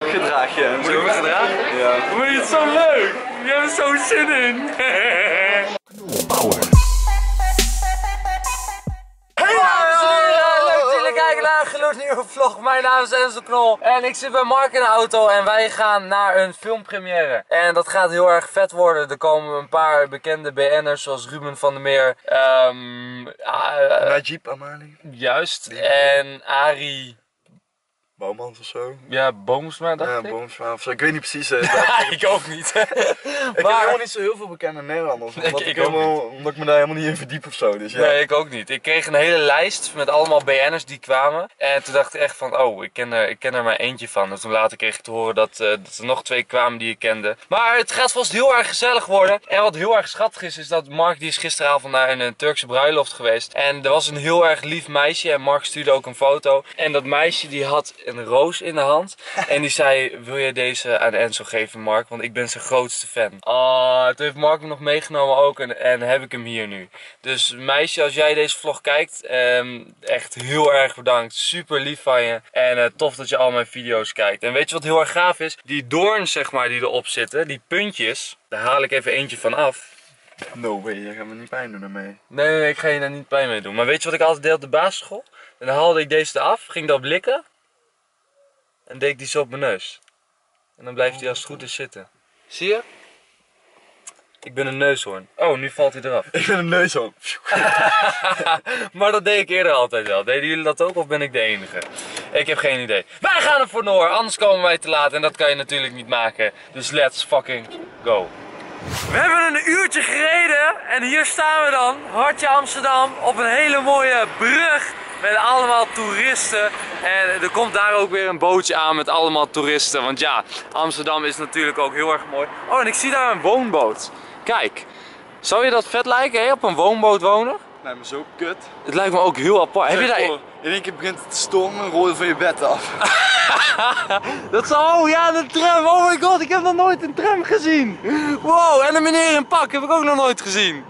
gedraag je. Moet ik me gedragen? Ja. Maar je het zo leuk! Je hebt er zo zin in! Hey dames en heren! Leuk dat jullie kijken naar een gloednieuwe vlog. Mijn naam is Enzo Knol en ik zit bij Mark in de auto en wij gaan naar een filmpremière. En dat gaat heel erg vet worden. Er komen een paar bekende BN'ers zoals Ruben van der Meer, Najib Amali. juist, en Arie... Boumans of zo. Ja, Boomsma dacht ik. Ja, Boomsma of zo. Ik weet niet precies. Ik ook niet. Ik heb helemaal niet zo heel veel bekende Nederlanders. Omdat ik me daar helemaal niet in verdiep of zo. Dus ja. Nee, ik ook niet. Ik kreeg een hele lijst met allemaal BN'ers die kwamen. En toen dacht ik echt van, oh, ik ken er maar eentje van. En toen later kreeg ik te horen dat er nog 2 kwamen die ik kende. Maar het gaat vast heel erg gezellig worden. En wat heel erg schattig is dat Mark die is gisteravond naar een Turkse bruiloft geweest. En er was een heel erg lief meisje en Mark stuurde ook een foto. En dat meisje die had een roos in de hand. En die zei, wil je deze aan Enzo geven, Mark? Want ik ben zijn grootste fan. Toen heeft Mark me nog meegenomen ook en heb ik hem hier nu. Dus meisje, als jij deze vlog kijkt, echt heel erg bedankt. Super lief van je. En tof dat je al mijn video's kijkt. En weet je wat heel erg gaaf is? Die doorns, zeg maar, die erop zitten, die puntjes, daar haal ik even eentje van af. No way, je gaat me niet pijn doen ermee. Nee, ik ga je daar niet pijn mee doen. Maar weet je wat ik altijd deed op de basisschool? Dan haalde ik deze eraf, ging dat blikken. En deed ik die zo op mijn neus. En dan blijft hij als het goed is zitten. Zie je? Ik ben een neushoorn. Oh, nu valt hij eraf. Ik ben een neushoorn. Maar dat deed ik eerder altijd wel. Deden jullie dat ook of ben ik de enige? Ik heb geen idee. Wij gaan ervoor door, anders komen wij te laat en dat kan je natuurlijk niet maken. Dus let's fucking go. We hebben een uurtje gereden en hier staan we dan, hartje Amsterdam, op een hele mooie brug. Met allemaal toeristen en er komt daar ook weer een bootje aan met allemaal toeristen. Want ja, Amsterdam is natuurlijk ook heel erg mooi. Oh, en ik zie daar een woonboot. Kijk, zou je dat vet lijken, hè? Op een woonboot wonen? Nee, maar zo kut. Het lijkt me ook heel apart. Heb je daar... In één keer begint het te stormen en rol je van je bed af. Dat zou... Oh ja, de tram. Oh my god, ik heb nog nooit een tram gezien. Wow, en een meneer in pak heb ik ook nog nooit gezien.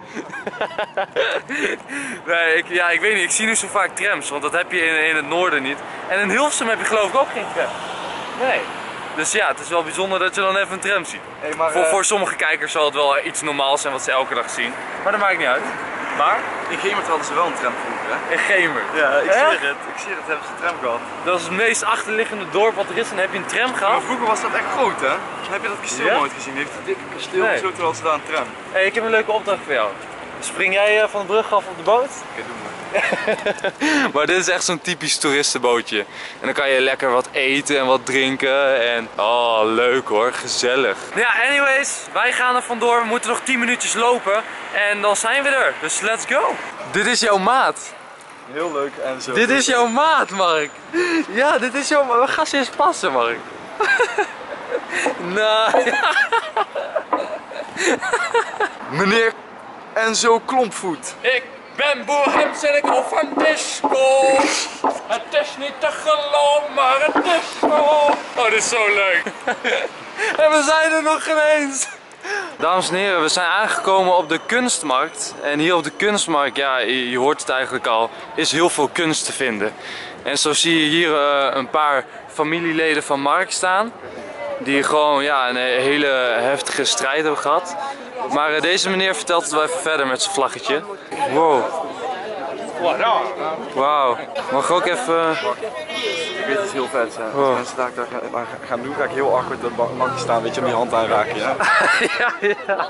Nee, ik weet niet. Ik zie nu zo vaak trams, want dat heb je in het noorden niet. En in Hilversum heb je geloof ik ook geen tram. Nee. Dus ja, het is wel bijzonder dat je dan even een tram ziet. Hey, maar, voor sommige kijkers zal het wel iets normaals zijn wat ze elke dag zien. Maar dat maakt niet uit. Maar? in Gemert hadden ze wel een tram vroeger, hè? In Gemert? Ja, ik zweer het. Ik zweer het, hebben ze een tram gehad. Dat is het meest achterliggende dorp wat er is en heb je een tram gehad? Maar vroeger was dat echt groot, hè? Heb je dat kasteel nooit gezien? Heeft een dikke kasteel Nee. zo terwijl hadden ze daar een tram. Hey, ik heb een leuke opdracht voor jou. Spring jij van de brug af op de boot? Oké, doe maar. Maar dit is echt zo'n typisch toeristenbootje. En dan kan je lekker wat eten en wat drinken. En oh, leuk hoor, gezellig. Ja, anyways, wij gaan er vandoor. We moeten nog 10 minuutjes lopen. En dan zijn we er. Dus let's go. Dit is jouw maat. Heel leuk en zo. Dit is jouw maat, Mark. Ja, dit is jouw maat. Ga ze eens passen, Mark. Nou. Meneer Enzo Klompvoet. Ik ben Boer Hems en ik hou van disco. Het is niet te geloven, maar het is zo. Oh, dit is zo leuk. En we zijn er nog geen eens. Dames en heren, we zijn aangekomen op de kunstmarkt. En hier op de kunstmarkt, ja, je hoort het eigenlijk al, is heel veel kunst te vinden. En zo zie je hier een paar familieleden van Mark staan. Die gewoon ja, een hele heftige strijd hebben gehad. Maar deze meneer vertelt het wel even verder met zijn vlaggetje. Wow. Wauw. Mag ik ook even... Ik weet het heel vet zijn. Wow. Als mensen daar gaan doen, ga ik heel awkward op het bankje staan, weet je, om die hand aanraken, ja? Ja, ja.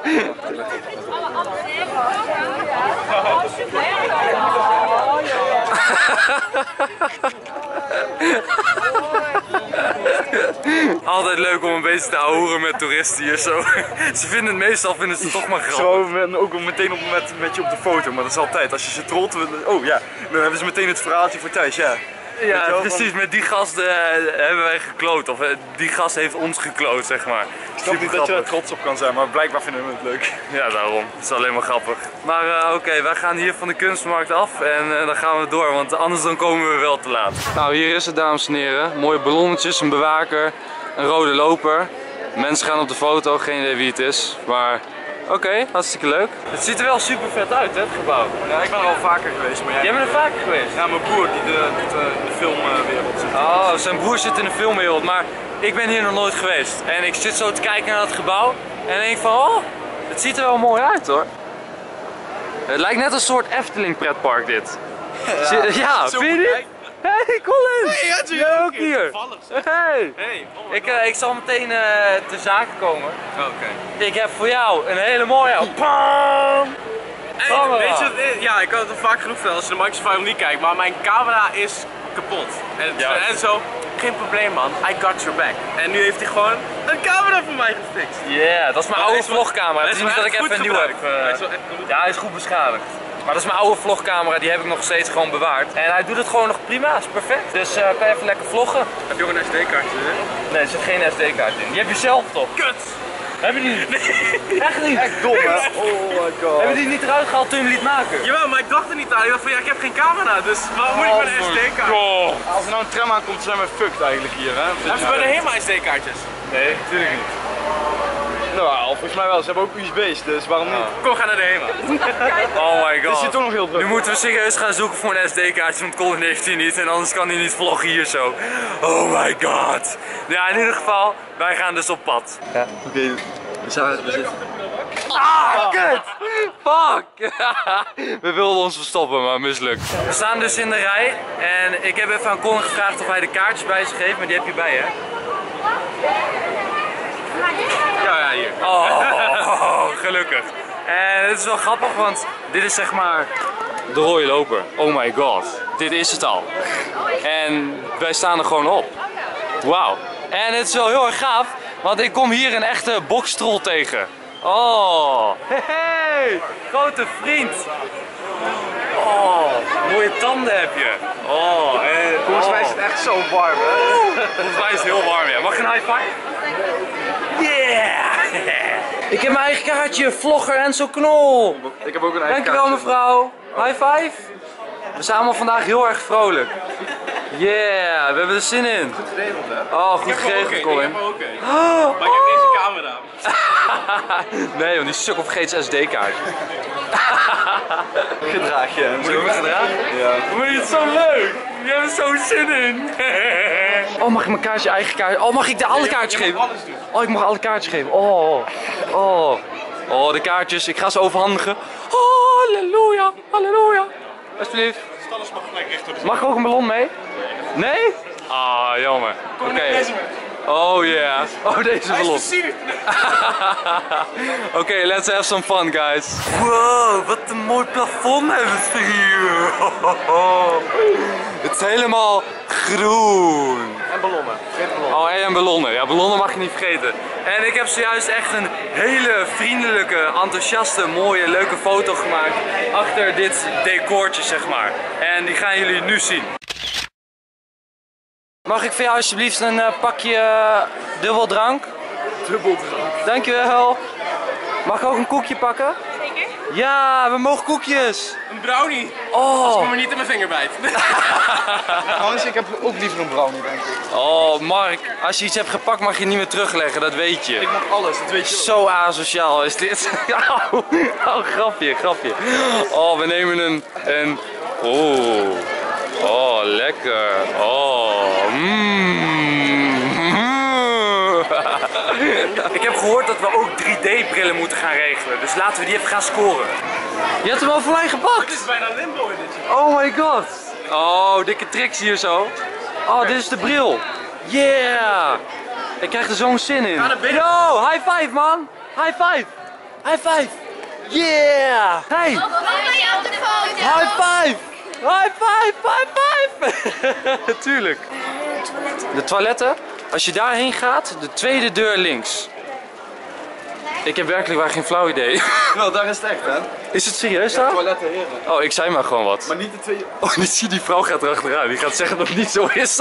Altijd leuk om een beetje te ouwen met toeristen hier zo. Ze vinden het meestal toch maar grappig. Zo, ook meteen met je op de foto, maar dat is altijd. Als je ze trolt, oh ja, dan hebben ze meteen het verhaaltje voor thuis, ja. Ja, precies. Met die gasten hebben wij gekloot. Of die gast heeft ons gekloot, zeg maar. Ik snap niet dat je er trots op kan zijn, maar blijkbaar vinden we het leuk. Ja, daarom. Het is alleen maar grappig. Maar oké, wij gaan hier van de kunstmarkt af en dan gaan we door, want anders dan komen we wel te laat. Nou, hier is het, dames en heren. Mooie ballonnetjes, een bewaker, een rode loper. Mensen gaan op de foto, geen idee wie het is, maar... Oké, hartstikke leuk. Het ziet er wel super vet uit, hè, het gebouw. Ja, ik ben er al vaker geweest, maar Jij bent er vaker geweest? Ja, mijn broer die doet in de filmwereld zit. Oh, zijn broer zit in de filmwereld, maar Ik ben hier nog nooit geweest. En ik zit zo te kijken naar het gebouw. En denk van, oh, het ziet er wel mooi uit hoor. Het lijkt net een soort Efteling pretpark dit. Ja, vind je dit? Hey Colin! Hey, jij ook hier? Hey! Hey, Ik zal meteen ter zake komen. Oké. Ik heb voor jou een hele mooie. Bam! Hey, weet je wat het is? Ja, ik kan het al vaak genoeg vertellen als je de Microsoft niet kijkt, maar mijn camera is kapot. En zo, geen probleem man, I got your back. En nu heeft hij gewoon een camera voor mij gefixt. Yeah, dat is mijn oude vlogcamera. Het is niet dat ik even een nieuwe heb. Hij is wel echt goed. Ja, hij is goed beschadigd. Maar dat is mijn oude vlogcamera, die heb ik nog steeds gewoon bewaard. En hij doet het gewoon nog prima, is perfect. Dus kan je even lekker vloggen. Heb je ook een SD-kaartje in? Nee, er zit geen SD-kaart in. Die heb je zelf toch? Kut! Heb je die niet? Nee. Echt niet? Echt dom hè? Oh my god. Heb je die niet eruit gehaald toen je hem liet maken? Jawel, maar ik dacht er niet aan. Ik dacht van ja, ik heb geen camera, dus waarom moet ik met een SD-kaart? Als er nou een tram aankomt, zijn we fucked eigenlijk hier hè? Hebben ze bij de HEMA SD-kaartjes? Nee, natuurlijk niet. Nou, volgens mij wel. Ze hebben ook USB's, dus waarom niet? Kom, ga naar de HEMA. Oh my god. Het is hier toch nog heel druk. Nu moeten we serieus gaan zoeken voor een SD-kaartje, want Colin heeft die niet en anders kan hij niet vloggen hier zo. Oh my god. Ja, in ieder geval, wij gaan dus op pad. Ja. Oké, we zitten. Ah, kut! Fuck! We wilden ons verstoppen, maar mislukt. We staan dus in de rij en ik heb even aan Colin gevraagd of hij de kaartjes bij zich heeft, maar die heb je bij hè? Ja, hier. Oh, gelukkig. En het is wel grappig, want dit is zeg maar de rode loper. Oh my god, dit is het al. En wij staan er gewoon op. Wauw. En het is wel heel erg gaaf, want ik kom hier een echte bokstrol tegen. Oh, hey, grote vriend. Oh, mooie tanden heb je. Oh, Volgens mij is het echt zo warm hè? Volgens mij is het heel warm, ja. Mag je een high five? Yeah! Ik heb mijn eigen kaartje, vlogger Enzo Knol. Ik heb ook een eigen Dankjewel mevrouw. High five. We zijn allemaal vandaag heel erg vrolijk. Yeah, we hebben er zin in. Goed geregeld hè? Oh, goed geregeld Colin. Ik heb er ook een. Maar ik heb deze camera. Nee, want die sukkel vergeet zijn SD-kaartje. Gedraag je. Moet ik me gedragen? Ja. Maar je het zo leuk. Je hebt er zo zin in. Oh, mag ik mijn kaartje, eigen kaartje? Oh, mag ik de alle kaartjes geven? alles doen. Oh, ik mag alle kaartjes geven. Oh, oh. Oh, de kaartjes. Ik ga ze overhandigen. Oh, halleluja, halleluja. Alsjeblieft. Alles mag gelijk recht door de Mag ik ook een ballon mee? Nee? Ah, jammer. Oké. Oh yeah. Oh, deze ballon. Oké, let's have some fun, guys. Wow, wat een mooi plafond hebben ze hier. Het is helemaal groen. En ballonnen. Vergeet ballonnen. Oh, en ballonnen. Ja, ballonnen mag je niet vergeten. En ik heb zojuist echt een hele vriendelijke, enthousiaste, mooie, leuke foto gemaakt achter dit decoortje, zeg maar. En die gaan jullie nu zien. Mag ik voor jou alsjeblieft een pakje dubbeldrank? Dubbeldrank. Dankjewel. Mag ik ook een koekje pakken? Zeker? Ja, we mogen koekjes. Een brownie. Oh. Ik me niet in mijn vinger bijt. Trouwens, ik heb ook liever een brownie denk ik. Oh, Mark, als je iets hebt gepakt mag je het niet meer terugleggen, dat weet je. Ik mag alles, dat weet je wel. Zo asociaal is dit. Oh, grapje, grapje. Oh, we nemen een... Oh, lekker. Oh, Ik heb gehoord dat we ook 3D-brillen moeten gaan regelen, dus laten we die even gaan scoren. Je hebt hem al voor mij gepakt. Het is bijna limbo in dit. Oh my god. Oh, dikke tricks hier zo. Oh, dit is de bril. Yeah. Ik krijg er zo'n zin in. Ga naar binnen. Yo, high five man. High five. High five. Yeah. Hey. Mama, je op de foto. High five. High five. High five. Tuurlijk. De toiletten. Als je daarheen gaat, de tweede deur links. Ik heb werkelijk waar geen flauw idee. Nou, daar is het echt hè. Is het serieus daar? Toiletten heren. Oh, ik zei maar gewoon wat. Maar niet de twee... Oh, niet zie die vrouw gaat erachteraan. Die gaat zeggen dat het niet zo is.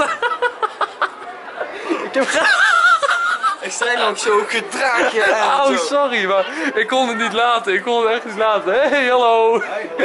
Ik heb Ik zei ook zo gedraagje en Oh, zo. sorry, maar ik kon het niet laten. Ik kon het echt niet laten. Hey, hallo.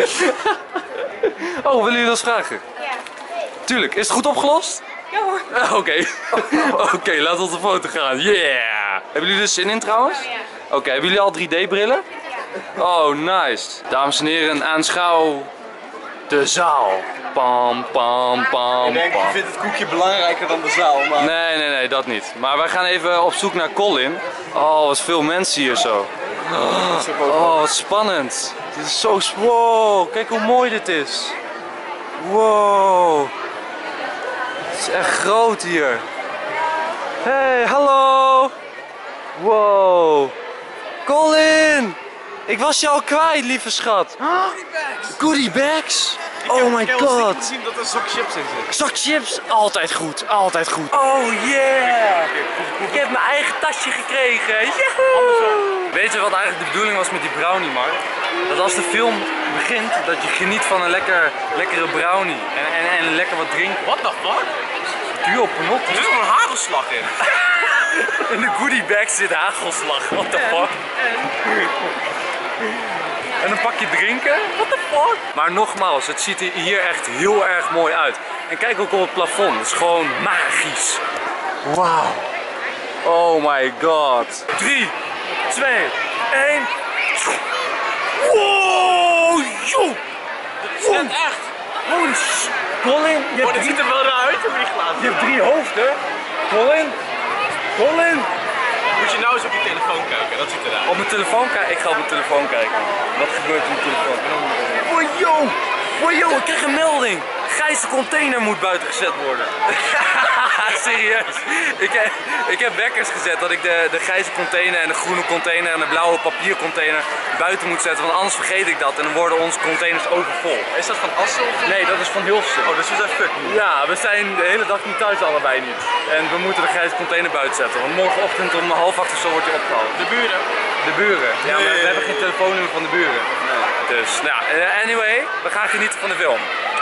Oh, willen jullie dat vragen? Ja. Tuurlijk. Is het goed opgelost? Ja hoor. Oké. Oké, laten we op de foto gaan. Yeah. Hebben jullie er zin in trouwens? Oh, ja. Oké, hebben jullie al 3D-brillen? Oh, nice. Dames en heren, aanschouw De zaal. Pam, pam, pam, Ik denk, pam. je vindt het koekje belangrijker dan de zaal, maar... Nee, dat niet. Maar wij gaan even op zoek naar Colin. Oh, wat veel mensen hier zo. Oh, wat spannend. Dit is zo... Wow, kijk hoe mooi dit is. Wow. Het is echt groot hier. Hey, hallo. Wow. Colin. Ik was je al kwijt, lieve schat. Goodie bags. Oh my god. zien dat er zak chips in zit. Zak chips, altijd goed, altijd goed. Oh yeah! Ik heb mijn eigen tasje gekregen. Yahoo! Weet je wat eigenlijk de bedoeling was met die brownie, Mark? Dat als de film begint, dat je geniet van een lekkere brownie en lekker wat drinken. What the fuck? Duo penot. Er zit gewoon een hagelslag in. In de goodie bag zit hagelslag. What the fuck? En een pakje drinken? What the fuck? Maar nogmaals, het ziet er hier echt heel erg mooi uit. En kijk ook op het plafond, het is gewoon magisch. Wauw. Oh my god. 3, 2, 1. Wow, joh. Het is echt. Holy shit. Colin, je Oh, hebt dit ziet er wel raar uit, met die glazen. je hebt 3 hoofden. Colin. Colin. Moet je nou eens op je telefoon kijken, dat ziet eruit. Op mijn telefoon kijken? Ik ga op mijn telefoon kijken. Wat gebeurt er op mijn telefoon? Oh yo, ik kreeg een melding. Grijze container moet buiten gezet worden. Serieus. Ik heb wekkers gezet dat ik de grijze container en de groene container en de blauwe papiercontainer buiten moet zetten. Want anders vergeet ik dat en dan worden onze containers overvol. Is dat van Assen? Nee, dat is van Hilversum. Oh, dus we zijn fuck. Ja, we zijn de hele dag niet thuis, allebei niet. En we moeten de grijze container buiten zetten. Want morgenochtend om 7:30 of zo wordt hij opgehaald. De buren. De buren. Ja, maar Nee. we hebben geen telefoonnummer van de buren. Dus, nou ja, anyway, we gaan genieten van de film.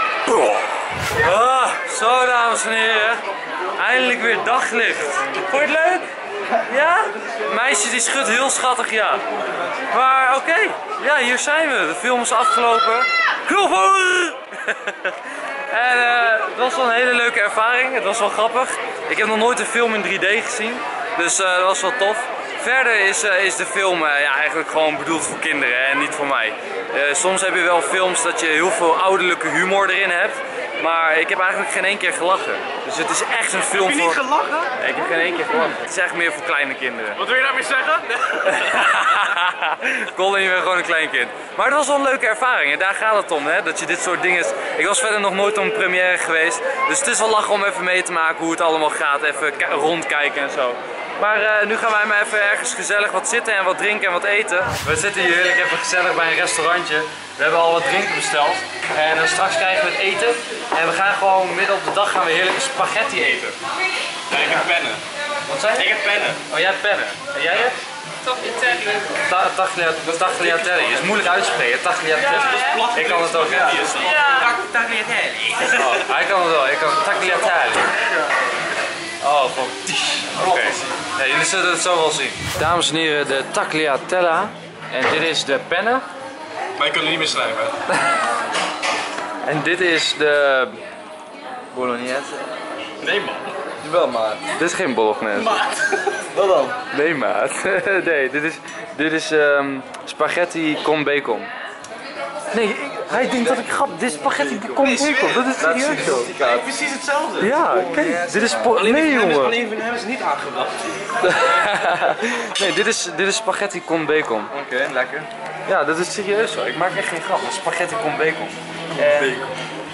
Ah, zo dames en heren. Eindelijk weer daglicht. Vond je het leuk? Ja? Meisje die schudt heel schattig ja. Maar oké, ja hier zijn we. De film is afgelopen. Klopper! En het was wel een hele leuke ervaring. Het was wel grappig. Ik heb nog nooit een film in 3D gezien. Dus dat was wel tof. Verder is de film ja, eigenlijk gewoon bedoeld voor kinderen en niet voor mij. Soms heb je wel films dat je heel veel ouderlijke humor erin hebt. Maar ik heb eigenlijk geen één keer gelachen. Dus het is echt een film Heb je niet voor... gelachen? Nee, ik heb geen één keer gelachen. Het is echt meer voor kleine kinderen. Wat wil je daarmee zeggen? Colin, je bent gewoon een klein kind. Maar het was wel een leuke ervaring en daar gaat het om, hè? Dat je dit soort dingen... Ik was verder nog nooit op een première geweest. Dus het is wel lachen om even mee te maken hoe het allemaal gaat. Even rondkijken en zo. Maar nu gaan wij maar even ergens gezellig wat zitten en wat drinken en wat eten. We zitten hier heerlijk even gezellig bij een restaurantje. We hebben al wat drinken besteld. En straks krijgen we het eten. En we gaan gewoon midden op de dag gaan we heerlijke spaghetti eten. Nee, ik heb pennen. Wat zei je? Ik heb pennen. Oh, jij hebt pennen. En jij hebt? Tagliatelle. Is moeilijk uitspreken. Tagliatelle. Ik kan het ook. Ja. Tagliatelle. Oh, hij kan het wel. Ik kan tagliatelle. Oh, gewoon tisch. Oké. Ja, jullie zullen het zo wel zien. Dames en heren, de tagliatella. En dit is de penne. Maar ik kan het niet meer schrijven. En dit is de... Bolognese. Nee man. Wel, maat. Dit is geen bolognese. Wat dan? Nee, maat. Nee, dit is spaghetti con bacon. Nee, hij denkt dat ik grap. Dit is spaghetti con bacon. Dat is serieus zo. Precies hetzelfde. Ja, kijk, dit is... Nee, jongen. Alleen van hem is niet aangebracht. Nee, dit is spaghetti con bacon. Oké, lekker. Ja, dat is serieus zo. Ik maak echt geen grap. Spaghetti con bacon. Bacon.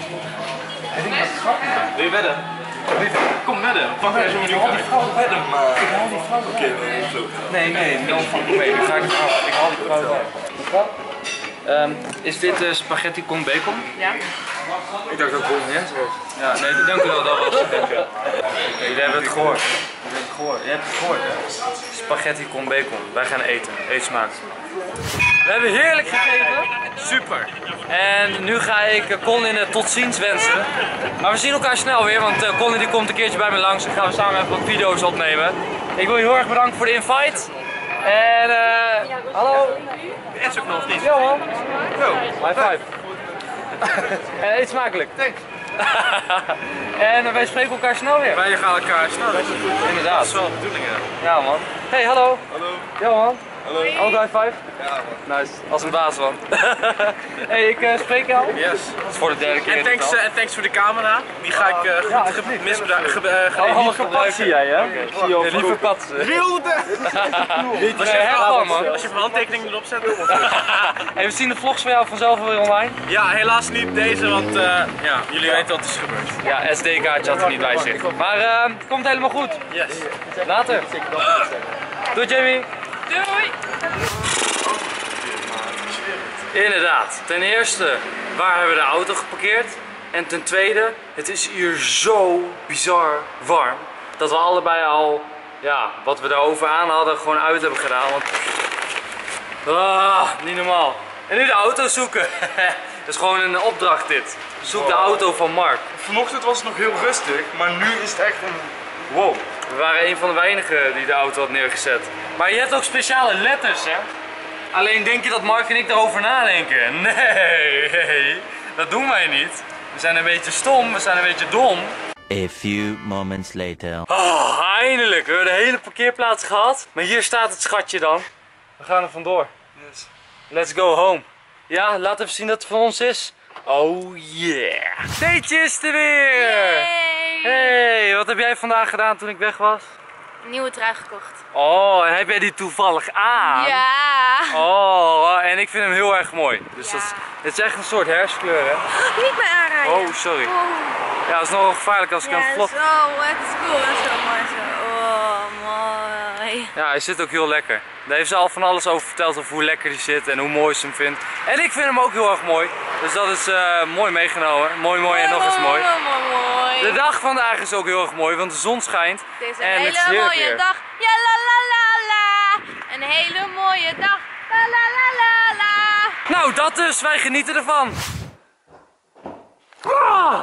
Wil je wedden? Kom wedden. Pak er zo'n menu uit. Wedden, maar. Oké, zo. Nee, no fucking way. Nu ga ik het af. Ik haal die vrouw uit. Is dit spaghetti con bacon? Ja. Ik dacht dat het bolognese was. Ja, nee, dank u wel. Dat was het. Jullie hebben het gehoord. Je hebt het gehoord, hè? Spaghetti con bacon. Wij gaan eten. Eet smaak. We hebben heerlijk gegeten. Super. En nu ga ik Colin tot ziens wensen. Maar we zien elkaar snel weer, want Colin die komt een keertje bij me langs. Dan gaan we samen even wat video's opnemen. Ik wil je heel erg bedanken voor de invite. En hallo. Is ook nog niet. Yo man. Yo. High five. En eet smakelijk. Thanks. En wij spreken elkaar snel weer. Wij gaan elkaar snel. Dat Inderdaad. is wel de bedoeling, hè. Ja man. Hey, hallo. Hallo. Yo man. Hallo. Ook high five? Ja, man. Nice. Als een baas, man. Hey, ik spreek jou. Yes. Dat is voor de derde keer. En thanks voor de camera. Die ga ik gebruiken. Zie jij, hè? Okay. Zie je al Liever patsen. Als je mijn handtekening erop zet. Hey, we zien de vlogs van jou vanzelf weer online. Ja, helaas niet deze, want ja, jullie weten wat er is gebeurd. Ja, SD-kaartje had er niet bij zich. Maar het komt helemaal goed. Yes. Later. Doei Jamie. Doei! Inderdaad. Ten eerste, waar hebben we de auto geparkeerd? En ten tweede, het is hier zo bizar warm dat we allebei al, ja, wat we daarover aan hadden, gewoon uit hebben gedaan. Want, niet normaal. En nu de auto zoeken. Dat is gewoon een opdracht dit. Zoek de auto van Mark. Vanochtend was het nog heel rustig, maar nu is het echt een... Wow. We waren een van de weinigen die de auto had neergezet. Maar je hebt ook speciale letters, hè? Alleen denk je dat Mark en ik daarover nadenken? Nee, dat doen wij niet. We zijn een beetje stom, we zijn een beetje dom. A few moments later. Oh, eindelijk. We hebben de hele parkeerplaats gehad. Maar hier staat het schatje dan. We gaan er vandoor. Yes. Let's go home. Ja, laat even zien dat het van ons is. Oh yeah. Deetje is er weer. Yay. Hey, wat heb jij vandaag gedaan toen ik weg was? Een nieuwe trui gekocht. Oh, en heb jij die toevallig aan? Ja! Oh, en ik vind hem heel erg mooi. Dus Ja. het is echt een soort herfstkleur, hè? Niet meer aanrijden. Oh, sorry. Ja, dat is nogal gevaarlijk als ik hem vlog. Zo, het is cool en zo mooi zo. Oh, mooi. Ja, hij zit ook heel lekker. Daar heeft ze al van alles over verteld over hoe lekker die zit en hoe mooi ze hem vindt. En ik vind hem ook heel erg mooi. Dus dat is mooi meegenomen. Mooi en nog eens mooi. Mooi. De dag vandaag is ook heel erg mooi, want de zon schijnt. Dit is een en het is hele heerlijk mooie weer. dag. Ja la la la la. Een hele mooie dag. La la la la la. Nou, dat dus. Wij genieten ervan. Ah!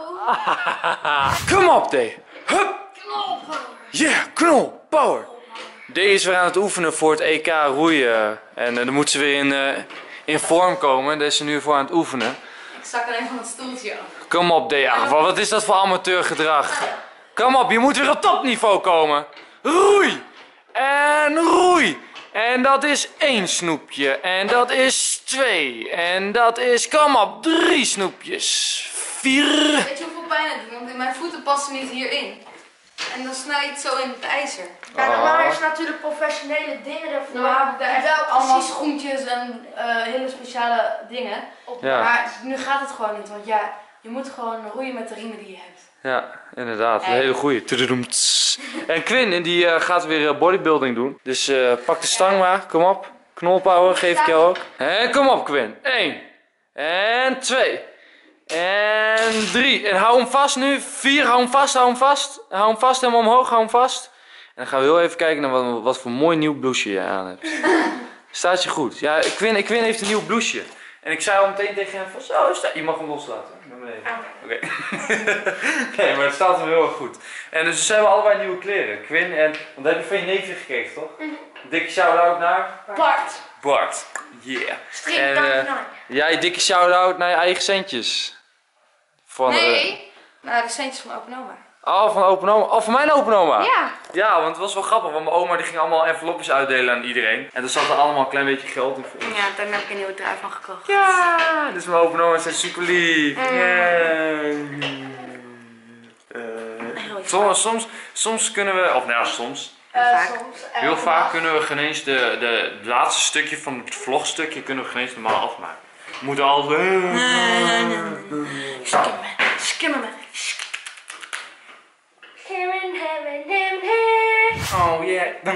Kom op, D. Hup. Yeah, knol. Power. D is weer aan het oefenen voor het EK roeien. En dan moet ze weer in vorm komen. Daar is ze nu voor aan het oefenen. Ik stak alleen van het stoeltje af. Kom op, D. Ach, wat is dat voor amateurgedrag? Kom op, je moet weer op topniveau komen. Roei. En roei. En dat is 1 snoepje. En dat is 2. En dat is, kom op, 3 snoepjes. 4. Weet je hoeveel pijn het doet? Want mijn voeten passen niet hierin. En dan snij je het zo in het ijzer. Ja, normaal is natuurlijk professionele dingen ervoor. Nou, Daar wel echt allemaal precies. schoentjes en hele speciale dingen. Ja. Maar nu gaat het gewoon niet, want ja, je moet gewoon roeien met de riemen die je hebt. Ja, inderdaad. Een hele goeie. En Quinn, die gaat weer bodybuilding doen. Dus pak de stang maar. Kom op. Knolpower geef ik jou ook. En kom op, Quinn. 1. En 2. En 3. En hou hem vast nu. 4. Hou hem vast, hou hem vast. Hou hem vast, helemaal omhoog. Hou hem vast. En dan gaan we heel even kijken naar wat voor mooi nieuw blouseje je aan hebt. Staat je goed? Ja, Quinn heeft een nieuw blouseje. En ik zei al meteen tegen hem van zo, je mag hem loslaten. Naar beneden. Oké. Nee, maar het staat hem heel erg goed. En dus ze hebben allebei nieuwe kleren. Quinn en, want daar heb je van je neefje gekregen, toch? Dikke shout-out naar Bart, Bart. Yeah. streep En jij dikke shout-out naar je eigen centjes. Van, Nee, nou de centjes van open oma. van open oma. Oh, van mijn open oma. Ja. Ja, want het was wel grappig, want mijn oma die ging allemaal envelopjes uitdelen aan iedereen. En er zat er allemaal een klein beetje geld in voor. Ja, daar heb ik een nieuwe trui van gekocht. Ja, dus mijn open oma's zijn super lief. Soms kunnen we, of nou ja, soms. Soms. Heel vaak kunnen we geen eens de laatste stukje van het vlogstukje kunnen we geen eens normaal afmaken. We moeten altijd... Skimmen met. Oh yeah.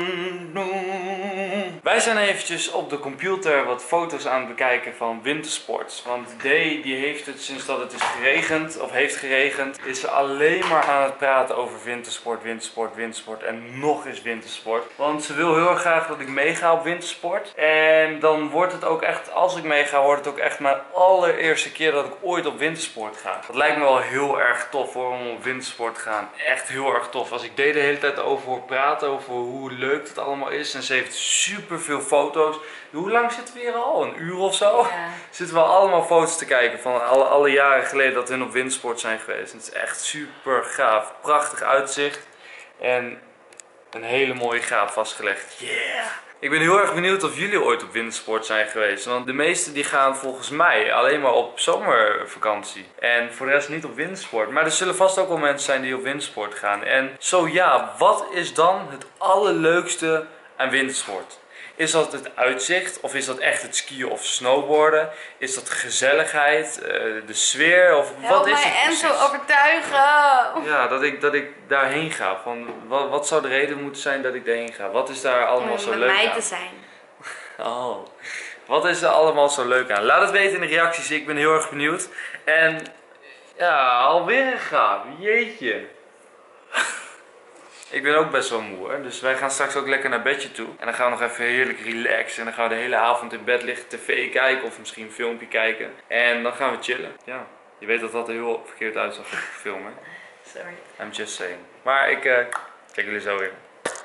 Wij zijn eventjes op de computer wat foto's aan het bekijken van wintersport. Want D die heeft het sinds dat het is geregend, of heeft geregend, is ze alleen maar aan het praten over wintersport, wintersport, wintersport en nog eens wintersport. Want ze wil heel erg graag dat ik meega op wintersport. En dan wordt het ook echt, als ik meega, wordt het ook echt mijn allereerste keer dat ik ooit op wintersport ga. Dat lijkt me wel heel erg tof hoor, om op wintersport te gaan. Echt heel erg tof. Als ik D de hele tijd over hoor praten, over hoe leuk het allemaal is. En ze heeft super veel foto's. Hoe lang zitten we hier al? Een uur of zo? Ja. Zitten we allemaal foto's te kijken van alle jaren geleden dat hun op wintersport zijn geweest. En het is echt super gaaf. Prachtig uitzicht. En een hele mooie graap vastgelegd. Yeah! Ik ben heel erg benieuwd of jullie ooit op wintersport zijn geweest. Want de meesten die gaan volgens mij alleen maar op zomervakantie. En voor de rest niet op wintersport. Maar er zullen vast ook wel mensen zijn die op wintersport gaan. En zo ja, wat is dan het allerleukste aan wintersport? Is dat het uitzicht? Of is dat echt het skiën of snowboarden? Is dat gezelligheid? De sfeer? Of wat is het en precies? zo overtuigen. Ja, dat ik daarheen ga. Van, wat zou de reden moeten zijn dat ik daarheen ga? Wat is daar allemaal zo Met leuk mij aan? te zijn. Oh, wat is er allemaal zo leuk aan? Laat het weten in de reacties, ik ben heel erg benieuwd. En ja, alweer een graap, jeetje. Ik ben ook best wel moe, hè? Dus wij gaan straks ook lekker naar bedje toe. En dan gaan we nog even heerlijk relaxen. En dan gaan we de hele avond in bed liggen, tv kijken of misschien een filmpje kijken. En dan gaan we chillen. Ja, je weet dat dat er heel verkeerd uitzag op de film, hè? Sorry. I'm just saying. Maar ik kijk jullie zo weer.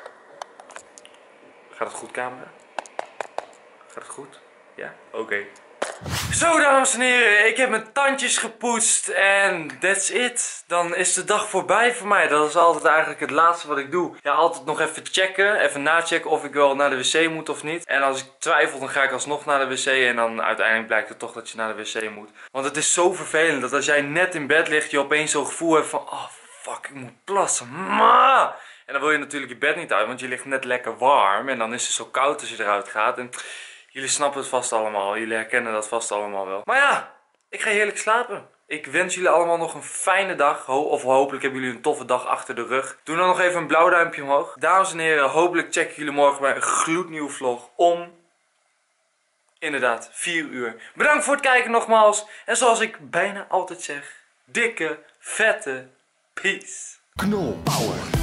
Gaat het goed, camera? Gaat het goed? Ja? Oké. Zo, dames en heren, ik heb mijn tandjes gepoetst en that's it. Dan is de dag voorbij voor mij. Dat is altijd eigenlijk het laatste wat ik doe. Ja, altijd nog even checken, even nachecken of ik wel naar de wc moet of niet. En als ik twijfel, dan ga ik alsnog naar de wc en dan uiteindelijk blijkt het toch dat je naar de wc moet. Want het is zo vervelend dat als jij net in bed ligt, je opeens zo'n gevoel hebt van, oh fuck, ik moet plassen. Ma! En dan wil je natuurlijk je bed niet uit, want je ligt net lekker warm en dan is het zo koud als je eruit gaat. En jullie snappen het vast allemaal, jullie herkennen dat vast allemaal wel. Maar ja, ik ga heerlijk slapen. Ik wens jullie allemaal nog een fijne dag. Of hopelijk hebben jullie een toffe dag achter de rug. Doe dan nog even een blauw duimpje omhoog. Dames en heren, hopelijk checken jullie morgen bij een gloednieuwe vlog om, inderdaad, 4 uur. Bedankt voor het kijken nogmaals. En zoals ik bijna altijd zeg, dikke, vette peace. Knolpower.